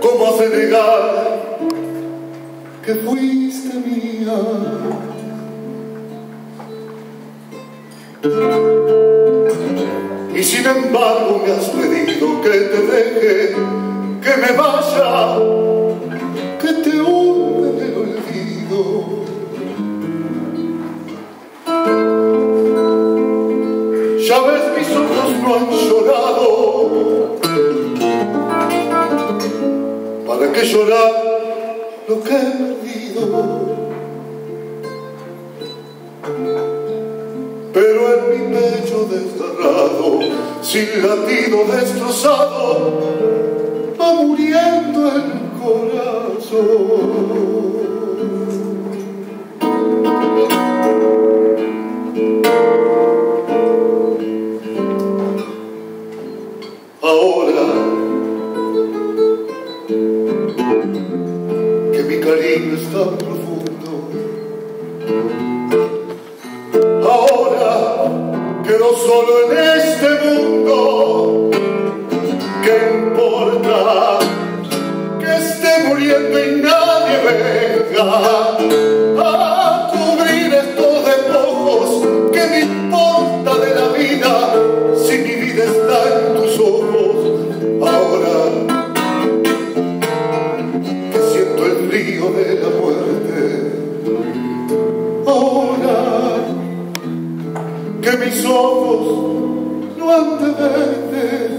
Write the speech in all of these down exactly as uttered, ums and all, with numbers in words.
¿Cómo hace negar que fuiste mía? Y sin embargo me has pedido que te deje, que me vaya, que te hunde en el olvido. Ya ves, mis ojos no han llorado. ¿Para qué llorar lo que he perdido? Pero en mi pecho desgarrado, sin latido destrozado, va muriendo el corazón. Ahora que mi cariño es tan profundo, ahora quedo solo en este mundo, ¿qué importa que esté muriendo y nadie venga a cubrir estos despojos? ¿Qué me importa de la vida si mi vida está en tus ojos? Ahora que siento el frío de la muerte, ahora que mis ojos no han de verte,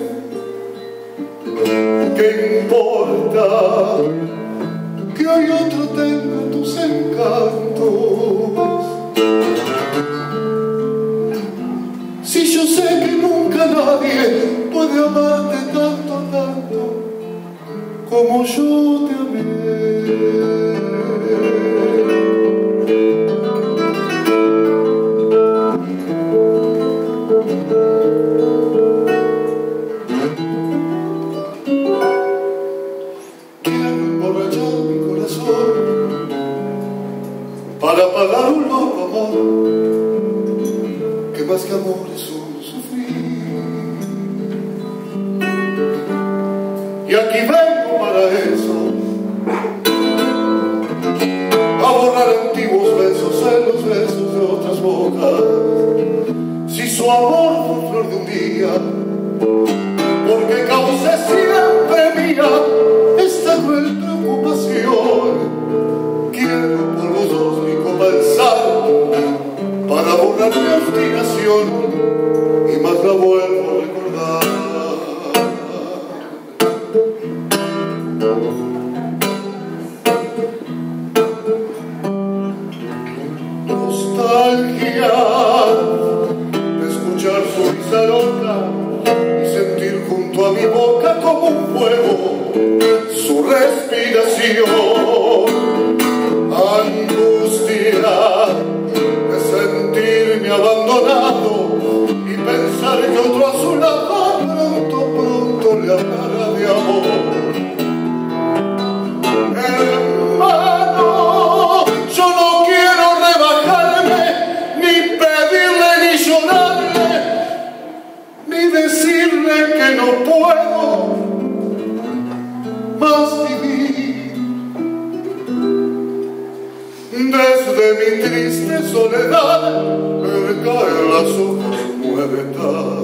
¿qué importa que hoy otro tenga tus encantos? Si yo sé que nunca nadie puede amarte tanto, tanto como yo te amé. Para pagar un loco amor, que más que amor es un sufrir. Y aquí vengo para eso, a borrar antiguos besos en los besos de otras bocas. Si su amor fue flor de un día, porque causé siempre mía esta cruel preocupación. Quiero por los dos ni comenzar para borrar mi obstinación y más la vuelvo a recordar. Nostalgia de escuchar su risa loca y sentir junto a mi boca como un fuego su respiración. Angustia de sentirme abandonado y pensar que otro a su lado pronto, pronto le hablará de amor. Hermano, yo no quiero rebajarme, ni pedirle, ni llorarle, ni decirle que no puedo más vivir. Desde mi triste soledad, me caen las hojas nueve.